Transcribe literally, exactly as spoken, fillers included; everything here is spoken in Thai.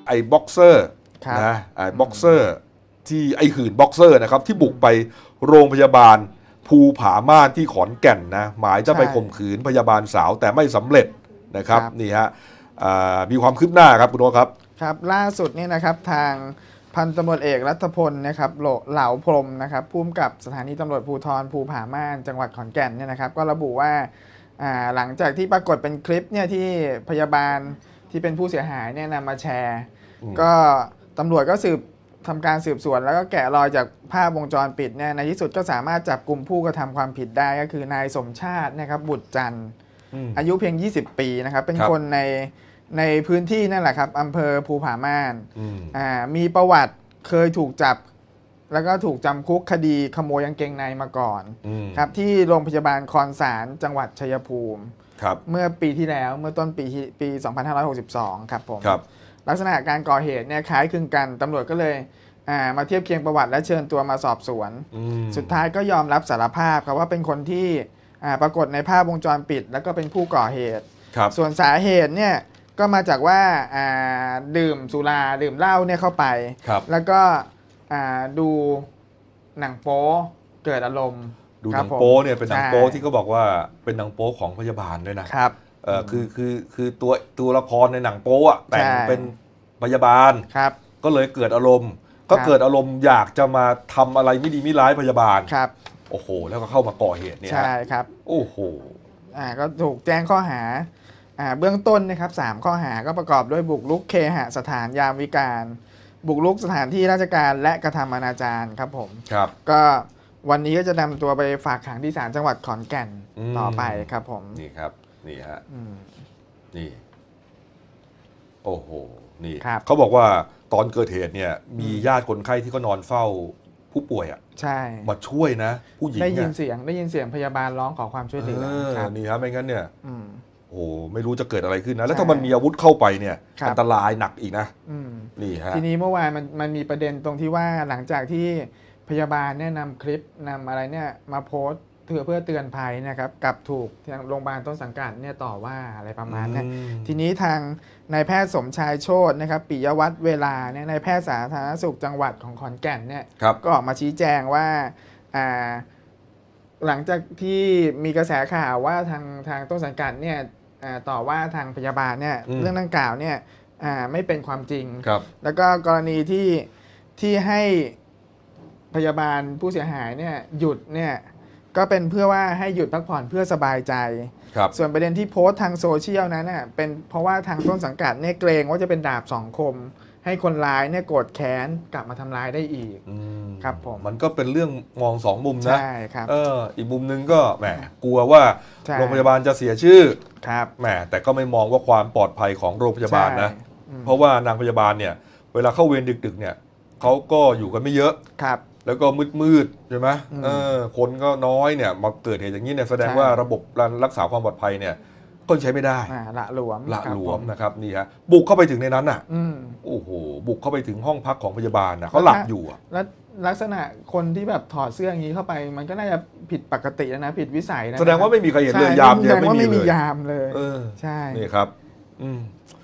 ไอ้บ็อกเซอร์นะไอ้บ็อกเซอร์ที่ไอ้หื่นบ็อกเซอร์นะครับที่บุกไปโรงพยาบาลภูผาม่านที่ขอนแก่นนะหมายจะไปข่มขืนพยาบาลสาวแต่ไม่สำเร็จนะครับนี่ฮะมีความคืบหน้าครับคุณโอ๊คครับครับล่าสุดนี่นะครับทางพันตำรวจเอกรัฐพลนะครับเหลาพรมนะครับผู้กำกับสถานีตำรวจภูธรภูผาม่านจังหวัดขอนแก่นเนี่ยนะครับก็ระบุว่าหลังจากที่ปรากฏเป็นคลิปเนี่ยที่พยาบาลที่เป็นผู้เสียหายเนี่ยนำมาแชร์ก็ตำรวจก็สืบทำการสืบสวนแล้วก็แกะรอยจากภาพวงจรปิดเนี่ยในที่สุดก็สามารถจับกลุ่มผู้กระทำความผิดได้ก็คือนายสมชาตินะครับบุตรจันทร์อายุเพียงยี่สิบปีนะครับเป็นคนในในพื้นที่นั่นแหละครับอำเภอภูผาม่านมีประวัติเคยถูกจับแล้วก็ถูกจำคุกคดีขโมยกางเกงในมาก่อนครับที่โรงพยาบาลคอนสารจังหวัดชัยภูมิเมื่อปีที่แล้วเมื่อต้นปีปีสองพันห้าร้อยหกสิบสองครับผมลักษณะการก่อเหตุเนี่ยคล้ายคลึงกันตำรวจก็เลยมาเทียบเคียงประวัติและเชิญตัวมาสอบสวนสุดท้ายก็ยอมรับสารภาพครับว่าเป็นคนที่ปรากฏในภาพวงจรปิดแล้วก็เป็นผู้ก่อเหตุส่วนสาเหตุเนี่ยก็มาจากว่าดื่มสุราดื่มเหล้าเนี่ยเข้าไปแล้วก็ดูหนังโป๊เกิดอารมณ์ดูหนังโป๊เนี่ยเป็นหนังโป๊ที่เขาบอกว่าเป็นหนังโป๊ของพยาบาลด้วยนะครับเออคือคือคือตัวตัวละครในหนังโป๊อะแต่งเป็นพยาบาลก็เลยเกิดอารมณ์ก็เกิดอารมณ์อยากจะมาทำอะไรไม่ดีไม่ร้ายพยาบาลครับโอ้โหแล้วก็เข้ามาก่อเหตุเนี่ยใช่ครับโอ้โหอ่าก็ถูกแจ้งข้อหาอ่าเบื้องต้นนะครับสามข้อหาก็ประกอบด้วยบุกรุกเคหสถานยามวิกาลบุกรุกสถานที่ราชการและกระทำอนาจารครับผมครับก็วันนี้ก็จะนำตัวไปฝากขังที่ศาลจังหวัดขอนแก่นต่อไปครับผมนี่ครับนี่ฮะนี่โอ้โหนี่เขาบอกว่าตอนเกิดเหตุเนี่ยมีญาติคนไข้ที่เขานอนเฝ้าผู้ป่วยอ่ะใช่มาช่วยนะผู้หญิงได้ยินเสียงได้ยินเสียงพยาบาลร้องขอความช่วยเหลือนี่ครับไม่งั้นเนี่ยโอ้ไม่รู้จะเกิดอะไรขึ้นนะแล้วถ้ามันมีอาวุธเข้าไปเนี่ยอันตรายหนักอีกนะนี่ฮะทีนี้เมื่อวานมันมันมีประเด็นตรงที่ว่าหลังจากที่พยาบาลเนี่ยนำคลิปนำอะไรเนี่ยมาโพสต์เพื่อเพื่อเตือนภัยนะครับกับถูกทางโรงพยาบาลต้นสังกัดเนี่ยต่อว่าอะไรประมาณนี้ทีนี้ทางนายแพทย์สมชายโชตินะครับปิยวัฒน์เวลาเนี่ยนายแพทย์สาธารณสุขจังหวัดของขอนแก่นเนี่ยก็ออกมาชี้แจงว่าหลังจากที่มีกระแสข่าวว่าทางทางต้นสังกัดเนี่ยต่อว่าทางพยาบาลเนี่ยเรื่องดังกล่าวเนี่ยไม่เป็นความจริงแล้วก็กรณีที่ที่ให้พยาบาลผู้เสียหายเนี่ยหยุดเนี่ยก็เป็นเพื่อว่าให้หยุดพักผ่อนเพื่อสบายใจส่วนประเด็นที่โพสต์ทางโซเชียลนั้นน่ะเป็นเพราะว่าทางต้นสังกัดเนี่ยเกรงว่าจะเป็นดาบสองคมให้คนร้ายเนี่ยโกรธแค้นกลับมาทำร้ายได้อีกครับผมมันก็เป็นเรื่องมองสองมุมนะใช่ครับเอออีกมุมนึงก็แหมกลัวว่าโรงพยาบาลจะเสียชื่อครับแหมแต่ก็ไม่มองว่าความปลอดภัยของโรงพยาบาลนะเพราะว่านางพยาบาลเนี่ยเวลาเข้าเวรดึกๆเนี่ยเขาก็อยู่กันไม่เยอะครับแล้วก็มืดๆใช่ไหมเออคนก็น้อยเนี่ยมาเกิดเหตุอย่างนี้เนี่ยแสดงว่าระบบการรักษาความปลอดภัยเนี่ยก็ใช้ไม่ได้ละหลวมละหลวมนะครับนี่ฮะบุกเข้าไปถึงในนั้นอ่ะโอ้โหบุกเข้าไปถึงห้องพักของพยาบาลนะเขาหลับอยู่อ่ะแล้วลักษณะคนที่แบบถอดเสื้ออย่างนี้เข้าไปมันก็น่าจะผิดปกตินะผิดวิสัยนะแสดงว่าไม่มีใครเห็นเลยยามเนี่ยไม่มียามเลยใช่นี่ครับอืม